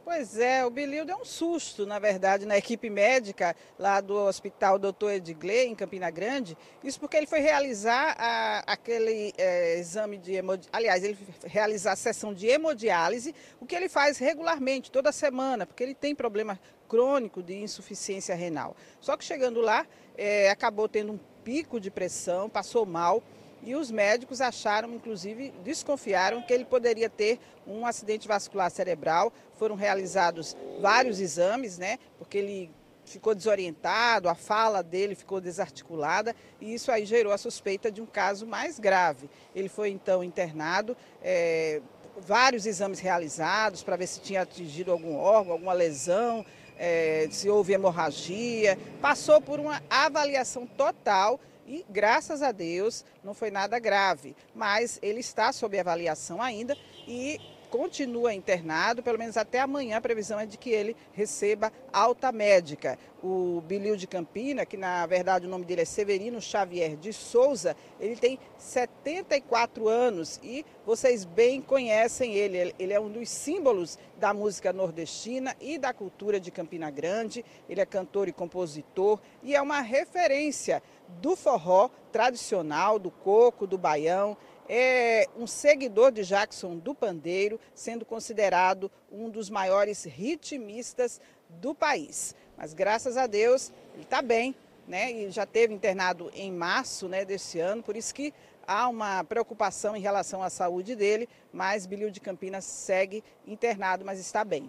Pois é, o Bilil deu um susto, na verdade, na equipe médica lá do Hospital Dr. Edgley, em Campina Grande. Isso porque ele foi realizar aquele exame de aliás, ele realizar a sessão de hemodiálise, o que ele faz regularmente, toda semana, porque ele tem problema crônico de insuficiência renal. Só que chegando lá, acabou tendo um pico de pressão, passou mal. E os médicos acharam, inclusive, desconfiaram que ele poderia ter um acidente vascular cerebral. Foram realizados vários exames, né? Porque ele ficou desorientado, a fala dele ficou desarticulada e isso aí gerou a suspeita de um caso mais grave. Ele foi então internado, vários exames realizados para ver se tinha atingido algum órgão, alguma lesão, se houve hemorragia. Passou por uma avaliação total. E, graças a Deus, não foi nada grave, mas ele está sob avaliação ainda e continua internado, pelo menos até amanhã a previsão é de que ele receba alta médica. O Bilil de Campina, que na verdade o nome dele é Severino Xavier de Souza, ele tem 74 anos e vocês bem conhecem ele. Ele é um dos símbolos da música nordestina e da cultura de Campina Grande. Ele é cantor e compositor e é uma referência do forró tradicional, do coco, do baião. É um seguidor de Jackson do Pandeiro, sendo considerado um dos maiores ritmistas do país. Mas graças a Deus ele está bem, né? E já esteve internado em março, né, desse ano, por isso que há uma preocupação em relação à saúde dele, mas Bilil de Campinas segue internado, mas está bem.